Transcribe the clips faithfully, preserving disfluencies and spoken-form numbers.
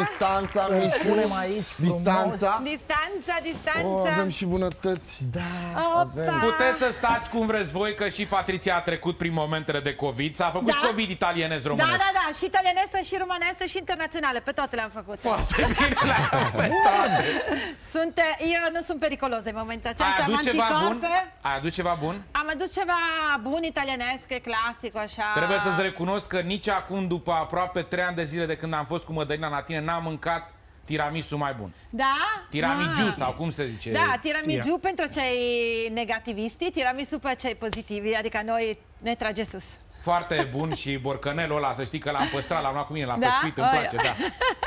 distanța, mici. Punem aici Distanța. Distanța, distanța. Oh, avem și bunătăți. Da. Avem. Puteți să stați cum vreți voi, că și Patriția a trecut prin momentele de COVID. S-a făcut Da. și COVID italienesc Da, românesc. da, da, și italianesă, și românesă, și internaționale, pe toate le-am făcut. Foarte bine le-am pe toate. Sunt, eu nu sunt periculoasă în momentul acesta, Ai am adus ceva bun? anticorpe. Ai adus ceva bun? Am adus ceva bun italianesc, clasic, așa. Trebuie să-ți recunosc că nici acum, după aproape trei ani de zile de când am fost cu Mădălina la tine, n-am mâncat tiramisu mai bun. Da? Tiramisu Ah. sau cum se zice? Da, tiramisu pentru cei negativisti, tiramisu pe cei pozitivi, adică noi ne trage sus. Foarte bun și borcanelul ăla, să știi că l-am păstrat, l-am luat cu mine la Da? pescuit, îmi Oi. place, da.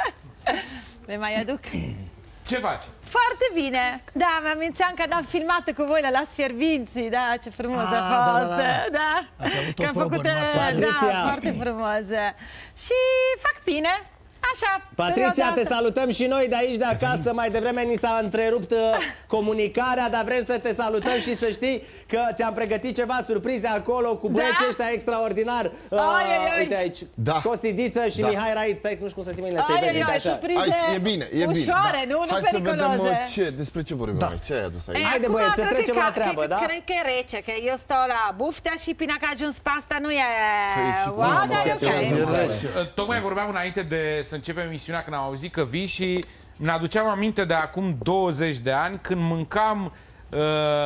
Le mai aduc? Ce faci? Foarte bine! Da, mi-amințeam că am filmat cu voi la Las Fierbinții, da, ce frumos Ah, a fost, da, da, da. da. Ați avut o Că am probă făcut, în asta. da, Patriția. foarte frumos. Și fac bine, așa, Patriția, perioada te asta. salutăm și noi de aici, de acasă. Mai devreme ni s-a întrerupt uh, comunicarea, dar vrem să te salutăm și să știi că ți-am pregătit ceva surprize acolo cu băieții Da? ăștia extraordinar. Uh, Ai, ai, ai. Uite aici, Da. Costi Diță și Da. Mihai Raid. Stai, nu știu cum să ții mâinile să-i Ai, vezi, ai, uite ai, așa. surprize Aici e bine, e bine. ușoare, da. nu, nu Hai să vedem periculoase. mă, ce, despre ce vorbim Da. aici. Ce ai adus aici? Eh, Haide, acum băieți, să cred trecem că- la treabă, cred, da? Cred că e rece, că eu stau la buftea și până că a ajuns pasta nu e... Păi, și cum, Wow, mă, dar e ce ok. e rece? Tocmai vorbeam înainte de să începem emisiunea, când am auzit că vii și mi-aduceam aminte de acum douăzeci de ani când mâncam uh,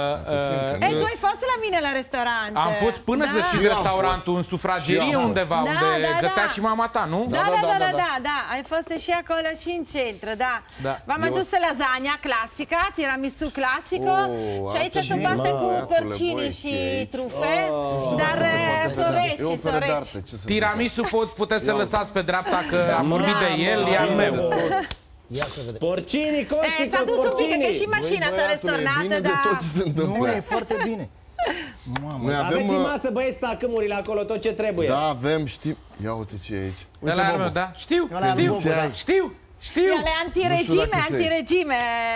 uh, Ei, tu ai fost la mine la restaurant. am fost până da. să deschizi Și eu am restaurantul în Și sufragerie eu am undeva, fost. unde Da, da, gătea da. și mama ta, nu? Da, da, da, da, da, da, ai fost și acolo și în centru, da. Da. V-am Eu- adus lasagna clasică, tiramisu clasico Oh, și aici asta sunt și- paste Mă, cu iatule, porcini băi, și ce aici? trufe, Oh. dar sunt E reci, o sunt operă de reci. artă, ce să Tiramisu pot, puteți să Ia lăsați pe dreapta că am vorbit Da, de el, mă, e al meu. Ia să vedem. Porcini, Costi, Eh, s-a dus un pic, că și Băi, mașina s-a băiatule, e restornată, bine de dar... tot ce se întâmplă. Nu, e foarte bine. Mamă. Noi avem... Aveți în uh, masă, băieți, stacâmurile acolo, tot ce trebuie. Da, avem, știm... Ia uite ce e aici. Uite, Ăla e al Bobo. meu, da? Știu, Ăla e al știu, Bobo, da. știu, știu. Ele Nu antiregime, știu dacă se- antiregime.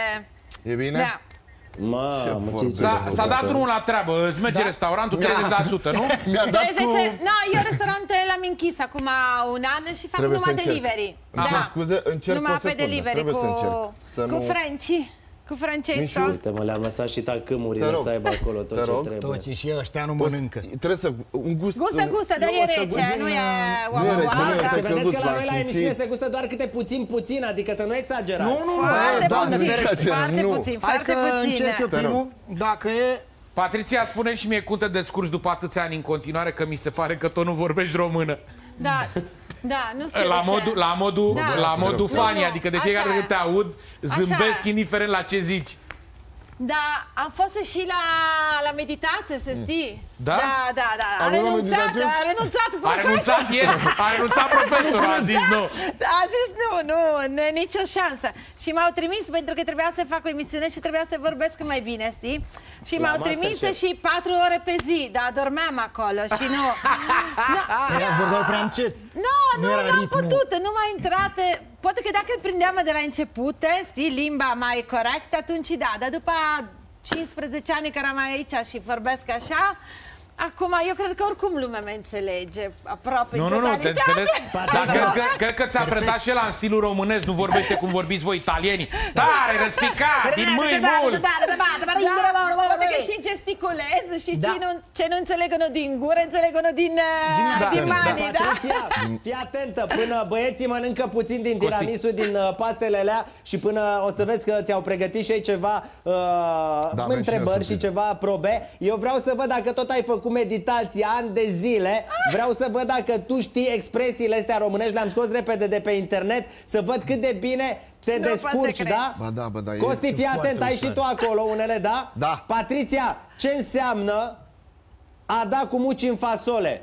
E bine? Da. Mamă, ce vorbe. S-a, s-a dat drumul la treabă, îți merge restaurantul treizeci la sută, nu? Mi-a dat cu... treizeci, no, eu restaurantul l-am închis acum un an și fac Trebuie să numai încerc. delivery. Îmi cer scuze, încerc numai o pe secundă. delivery Trebuie cu, să încerc. Să cu nu... Franci, cu Francesco. Mișu, Uite, mă, le-am lăsat și tacâmurile Te rog. să aibă acolo tot Te ce rog. trebuie. Toți și ăștia nu mănâncă. Trebuie să... Un gust... Gustă, un- gustă, dar Eu e o să rece, gust- nu e... Nu e rece, nu Ah, este să vedeți călduț, că la l-am noi la simțit. emisiune se gustă doar câte puțin puțin, adică să nu exagerați. Nu, nu, Foarte da, puțin, nu exagerăm, foarte nu. puțin, Hai foarte că puțin. încerc eu Te rog. primul. Dacă e... Patriția, spune și mie cum te descurci după atâția ani în continuare, că mi se pare că tot nu vorbești română. Da, da, nu știu La de ce. modul, la modul, Da. la modul Nu, Fani, nu, adică de așa fiecare dată e. când te aud, zâmbesc e. indiferent la ce zici. Da, am fost și la, la meditație, să știi. Da? Da, da, da. A Am luat renunțat, meditație? a renunțat A profesorul. renunțat ieri, a renunțat profesorul, a zis nu. A zis nu, nu, nu e nicio șansă. Și m-au trimis pentru că trebuia să fac o emisiune și trebuia să vorbesc mai bine, știi? Și m-au trimis Masterchef. și patru ore pe zi, dar dormeam acolo și nu. Ea vorbeau prea încet. Nu, nu, Nu era n-am ritmul. putut, nu m-a intrat. Poate că dacă îl prindeam de la început, știi, limba mai corectă, atunci da, dar după cincisprezece ani care am aici și vorbesc așa, acum eu cred că oricum lumea mă înțelege aproape Nu, în nu, nu, te totalitate. înțeles? Dar cred că, cred că ți-a predat și el în stilul românesc, nu vorbește cum vorbiți voi italienii. Tare, răspicat, din mâini mult. Da, poate că și gesticulez și Da. ce, nu, ce nu înțeleg unul din gură, înțeleg unul din, uh, Da. din Da. mani, da? Patriția, fii atentă, până băieții mănâncă puțin din tiramisu, din uh, pastele alea și până o să vezi că ți-au pregătit și ei ceva uh, avem și întrebări noi și ceva probe. Eu vreau să văd dacă tot ai făcut meditație ani de zile, vreau să văd dacă tu știi expresiile astea românești, le-am scos repede de pe internet, să văd cât de bine te Nu pot să descurci, cred. da? Ba da, ba da, e... Costi, fii atent, foarte ai și tu acolo unele, da? Da. Patriția, ce înseamnă a da cu muci în fasole?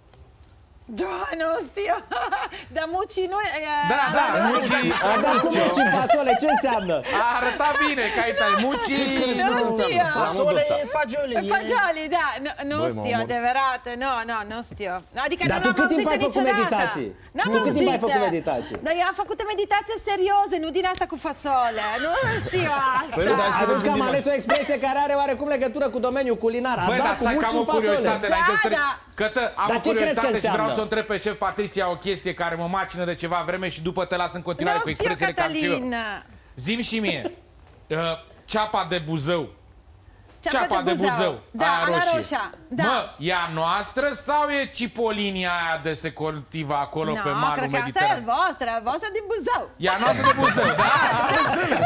Da, nu știu. Dar muci nu... e- Da, da, muci. A da cu muci în fasole, ce înseamnă? A arătat bine ca ai tale. Muci. Nu știu. Fasole, fagioli. e- Fagioli, da, nu, nu Băi, mă știu, omor. adevărat, nu, nu, nu știu. Adică Dar nu tu l-am cât timp auzit ai făcut niciodată. meditații? N-am Tu cât timp ai auzit. făcut meditații? Dar eu am făcut meditație serioasă, nu din asta cu fasole. Nu știu asta. Păi nu, dar Ai văzut că am ales o expresie care are oarecum legătură cu domeniul culinar. A Băi, da dar cu stai că muci am în o fasole. curiozitate Da, înainte să trec. da. Cătă, am Dar o ce crezi că curiozitate și înseamnă? vreau să o întreb pe șef Patricia o chestie care mă macină de ceva vreme și după te las în continuare Nu cu știu, expresiile ca și eu. Cătălin. Zi-mi și mie, uh, ceapa de Buzău. Ceapa Ceapa de Buzău, Da, aia Ana roșie. Roșia. Da. Mă, e a noastră sau e cipolinia aia de se cultivă acolo No, pe malul cred că asta e Mediteran? voastră, a voastră din Buzău. E a noastră de Buzău, da? Am înțeles.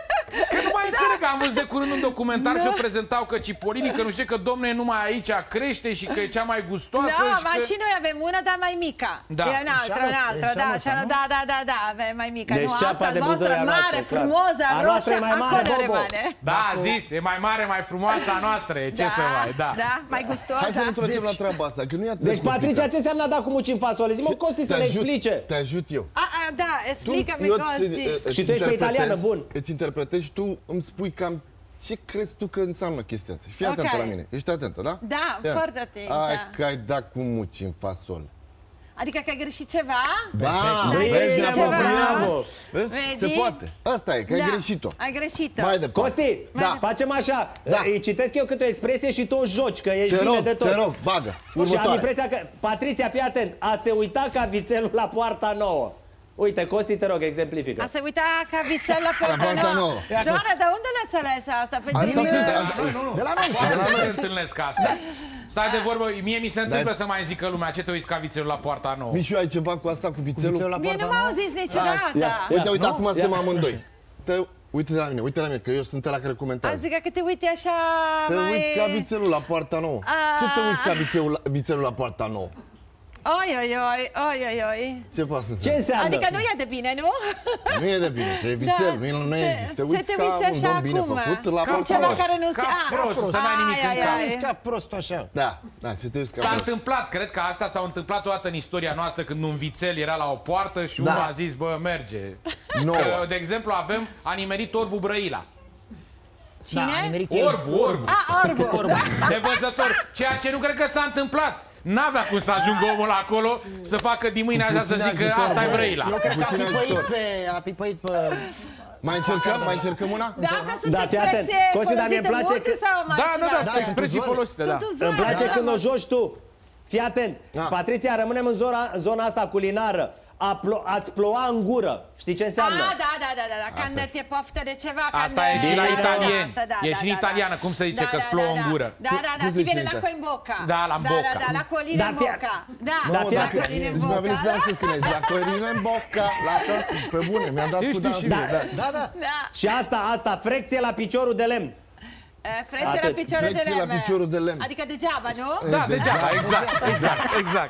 Că nu mai înțeleg, am văzut de curând un documentar Da. și o prezentau că cipolinii, că nu știu că domne numai aici crește și că e cea mai gustoasă Da, și mai că... și noi avem una, dar mai mică. Da. E în altă, în altă, da, Șanuța, șanu- nu? da, da, da, da, avem mai mică. Deci Nu, ceapa asta de al Buzău voastră e a noastră, mare, clar. frumoasă, A noastră roșie, e mai mare, acolo Bobo. rămâne. Da, a zis, e mai mare, mai frumoasă a noastră, e ce să mai, da. Da, mai Hai gustoasă. să ne întoarcem la treaba asta, că nu e atât de Deci, Patricia, complicat. ce înseamnă a da cu muci în fasole? Zi-mă, Costi, să Te le ajut, explice. Te ajut eu. A, a, da, explică-mi, eu Costi. îți- îți Și tu ești pe interpretez- italiană, bun. Îți interpretezi și tu îmi spui cam ce crezi tu că înseamnă chestia asta. Fii atentă Ok. la mine. Ești atentă, da? Da, Ia. foarte atent, Ai da. că ai dat cu muci în fasol. Adică că ai greșit ceva? Da, Ai vezi, greșit ne-am ceva? bravo. Vezi? Vezi? Se poate. Asta e, că ai Da, greșit-o. Ai greșit-o. Mai departe. Costi, Da. facem așa. Da. Îi citesc eu câte o expresie și tu o joci, că ești Te bine rog, de tot. te rog, bagă. Și am Următoare. impresia că, Patricia, fii atent, a se uita ca vițelul la poarta nouă. Uite, Costi, te rog, exemplifică. A se uita ca vițel la poarta poarta nouă. nouă. Doamne, de unde le-ați ales asta? Pe Asta din- sunt, asta- Nu, nu, nu. De la noi. Foarte des se întâlnesc asta. Stai de vorbă, mie mi se întâmplă Dar- să mai zică lumea, ce te uiți ca vițelul la poarta nouă? Mișu, ai ceva cu asta, cu vițelul? Vițelul la Mie nu poarta m-au nouă? zis niciodată. Ia, Uite, uite, nu? acum suntem Ia. amândoi. Te, uite la mine, uite la mine, că eu sunt ăla care A comentează. zic că te uite așa Te mai... uiți ca vițelul la poarta nouă. A- Ce te uiți ca vițelul la, vițelul la poarta nouă? Oi, oi, oi, oi, oi, oi. Ce poate să Ce însemne? înseamnă? Adică nu e de bine, nu? Nu e de bine, că e vițel, Da, nu, nu se- e zis. Te se uiți te ca uiți un așa domn bine cum? făcut la Ca poarta ceva nouă. care nu știa. Ca Ah, prost, să n-ai nimic ai, în ai, cap. ai. Ești ca prost așa. Da, da, ce te uiți ca S-a prost. întâmplat, cred că asta s-a întâmplat o dată în istoria noastră când un vițel era la o poartă și Da. unul a zis, bă, merge. Nouă. Că, de exemplu, avem, a nimerit orbul Brăila. Da, a Cine? nimerit el. Orbu, orbu. Ah, orbu. De văzător. Ceea ce nu cred că s-a întâmplat. N-avea cum să ajungă omul acolo să facă din mâine așa să puțin zică ajutor, asta e bă. Brăila. Eu cred că a Puțin pipăit ajutor. pe... A pipăit pe... Mai încercăm? Mai încercăm una? Da, asta sunt Da, fii atent. expresie Costi, dar mie-mi folosite place multe că- sau mai Da, da, da, ciudate? sunt expresii uzuale. folosite, da. Sunt uzuale, Îmi place da, când mă. o joci tu. Fii atent. Da. Patricia, rămânem în zona, zona asta culinară. A plo- ați ploua în gură. Știi ce înseamnă? Ah, da, da, da, da, da. Când ți-e poftă de ceva. Asta când- e și la Da, da, italieni. asta, da, E da, și în da, italiană, da. cum se zice Da, că-ți da, plouă da, în da. gură. Da, da, da, Cum se ti zice viene în l'acqua in bocca. Da, la Da, bocca. da, da, l'acquolina Da, in fie- bocca. Da, Da, Mamă, fie- dacă, l'acquolina in deci mi-a venit bocca. să dansez când ai zis la corină în boca, la tot, pe bune, mi-a dat Știu, cu știu dans. și eu, da. Da, da. Da. Și asta, asta, frecție la piciorul de lemn. Eh, Frecție la Atât. picioare de Frecție la lemn. piciorul de lemn. Adică degeaba, nu? Da, degeaba, exact, exact, exact.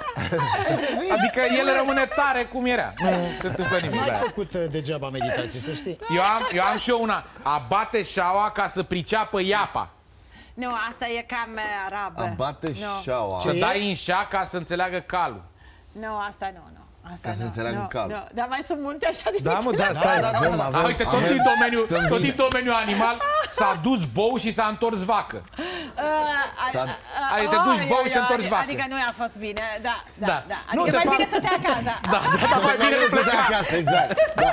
Adică el rămâne tare cum era. Nu se întâmplă nimic. Nu ai Da. făcut uh, degeaba meditație, să știi. Eu am, eu am și eu una. A bate șaua ca să priceapă iapa. Nu, asta e cam eh, arabă. A bate Nu. șaua. Să dai în șa ca să înțeleagă calul. Nu, asta nu, nu. Asta Ca să nu, înțeleagă nu, calul. Nu. Dar mai sunt multe așa de Da, mă, da, mici. stai. Avem, avem, A, uite, tot avem. din domeniul, Stăm tot bine. din domeniul animal s-a dus bou și s-a întors vacă. Uh, a- S-a- a- Ai, te duci oi, bou oi, și te oi, întorci vacă. Adică nu i-a fost bine, da, da, Da. da. Nu, Adică de mai fapt- bine să te acasă. Da, da, da, mai bine nu Să te pleca. acasă, exact. Da.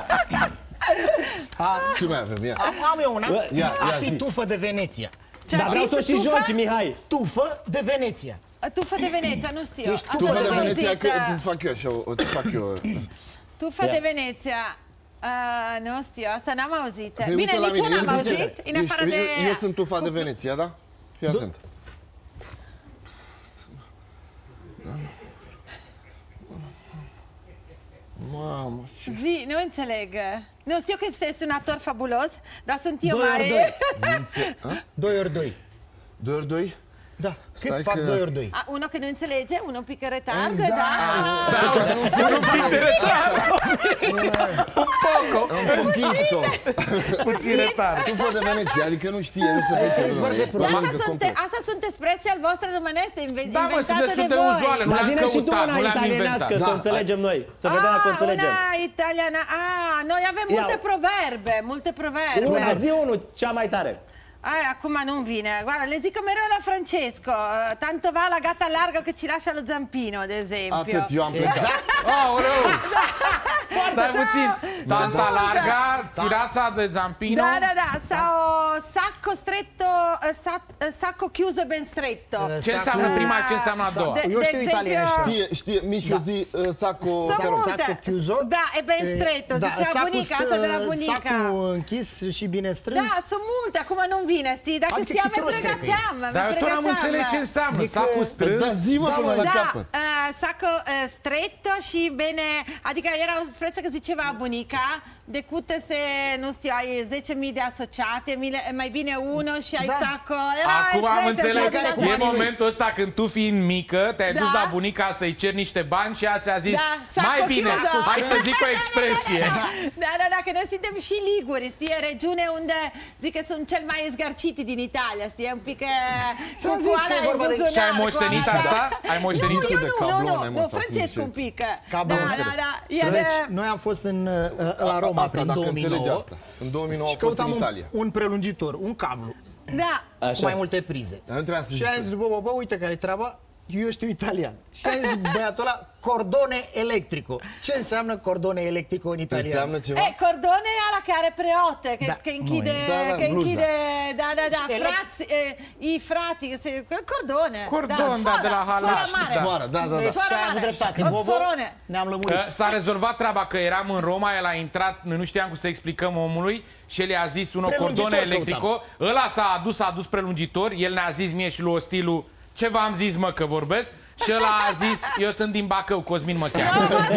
Ce mai avem? Ia. Am, am eu una. Ia, A ia fi zi. tufă de Veneția. Ce Dar ar vreau fi să o și tufă? joci, Mihai. Tufă de Veneția. Tufă de Veneția, nu știu. Ești Asta Tu tufă vă am de Veneția, auzit, că uh, îți fac eu așa, o- îți fac eu. Tufă Ia. de Veneția. Uh, nu știu, asta n-am auzit. Păi, Bine, uite la nici mine, una am el auzit, zice- în afară Ești- de... eu, eu sunt tufa de Veneția, da? Fii atent. Mamă, ce... Zi, nu înțeleg. Nu știu că este un actor fabulos, dar sunt eu Doi ori mai... doi. Mințe... A? Doi ori doi. Doi ori doi? Da. Cât Stai fac că- doi ori doi? A, unul că nu înțelege, unul pică retard, Exact. da. Un pic de retard. Un poco. Un pochito. Puțin retard. Tufa de Veneția, adică nu știe, nu se face. Dar Asta sunt, asta sunt expresii al voastre românește, inve- Da, mă, sunt inventate destul de de voi. uzuale. Nu Dar le-am zine și tu căutat, una nu le-am italienească, inventat. să o Da. înțelegem noi. Să vedem dacă o Ah, înțelegem. una italiană. Ah, noi avem Ia. multe proverbe, multe proverbe. Una, zi unul, cea mai tare. Ai, acum nu-mi vine. Guarda, le zic mereu la Francesco. Tanto va la gata larga che ci lascia lo zampino, ad esempio. Atât, eu am plecat. Aoleu! Stai puțin. Tanta larga, țirața de zampino. Da, da, da. Sau sacco stretto, eh, sac- sacco chiuso ben stretto. Ce înseamnă prima, ce înseamnă a doua? Eu știu italianește. Știe, știe, Mișu, zi uh, sacco... Sunt te rog. multe. Sacco chiuso? Da, e ben stretto, zicea sacul bunica, st- asta de la bunica. Sacul închis și bine strâns. Da, sunt multe, acum nu-mi vine, știi? Dacă Adică știam, mi chitros, cred că e. pregăteam. Dar eu tot n-am înțeles ce înseamnă. Sacul strâns. Da, zi-mă până la Da, capăt. uh, sacco uh, stretto și bine, adică era o expresie că ziceva bunica, decât se, nu știu, ai zece mii de asociate, mile- mai bine unul și ai Da. sacco. Era Acum am expresia înțeles. asta de- E momentul ăsta când tu fiind mică, te-ai Da. dus la bunica să-i ceri niște bani și ea ți-a zis Da, sacco mai bine, chiuso." hai să zic o expresie. Da, da, da, că noi suntem și liguri, știi, e regiune unde zic că sunt cel mai zgarciti din Italia, știi, un pic cu Ți-am zis că e coala în vorba de- buzunar. Și ai cu moștenit ala- asta? Ai Nu, moștenit? eu de nu, nu, cablone, nu, mă, nu, sau Francescu cum un pic. Cablon, Da, da, înțeles. da, e de... Deci, noi am fost în, uh, la Roma Asta, prin dacă două mii înțelegi nouă asta. În două mii nouă și a fost în căutam Italia. un, un prelungitor, un cablu Da. cu mai multe prize. Dar nu trebuia să Și zici am zis, bă, bă, bă, uite care-i treaba, eu știu italian. Și am zis băiatul ăla, cordone electrico. Ce înseamnă cordone electrico în italian? Înseamnă ceva? Eh, cordone è la che è preote, che, Da, che inchide, noi. Da, da, che blusa. inchide, da, da, da, Ele- frazzi, eh, i frati, se, quel cordone. Cordon, da, de la sfora Halaș, mare. da. Sfoară, da, da, da. Deci Sfoară ai avut mare. dreptate. O Bobo, sforone. ne-am lămurit. Că S-a rezolvat treaba că eram în Roma, el a intrat, noi nu știam cum să explicăm omului și el i-a zis unul Prelungitor cordone electrico, căutam. ăla s-a adus, a adus prelungitor, el ne-a zis mie și lui Ostilu ce v-am zis mă că vorbesc și ăla a zis eu sunt din Bacău, Cosmin mă cheamă.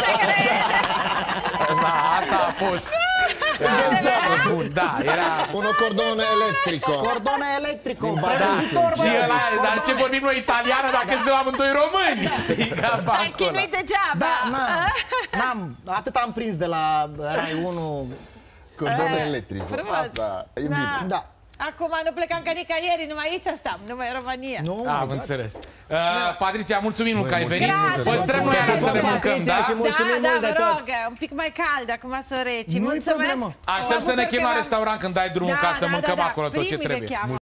Asta, asta a fost. Era bun, da, era... Uno cordone elettrico. Cordone electrico. Din Prelungitor, Badați. Și bă. ăla, dar ce vorbim noi italiană dacă suntem amândoi români? Știi, ca Dai, bancul ăla. chinuit degeaba. Da, n-am, n-am, atât am prins de la Rai unu. Cordone Eh, elettrico. frumos. Asta e Da. bine. Da. Acum nu plecam ca nicăieri, numai aici stăm, numai în România. Nu, Am înțeles. Uh, Patricia, mulțumim mult că ai venit. Grazie, Păstrăm noi alea să ne mâncăm, da? Și mulțumim da, mult da, de vă tot. rog, un pic mai cald, acum să reci. Nu-i Mulțumesc. problemă. Aștept Mă să ne bucur chem că la v-am- restaurant când dai drumul Da, ca să da, mâncăm da, da. acolo tot ce Primii le trebuie. cheamă.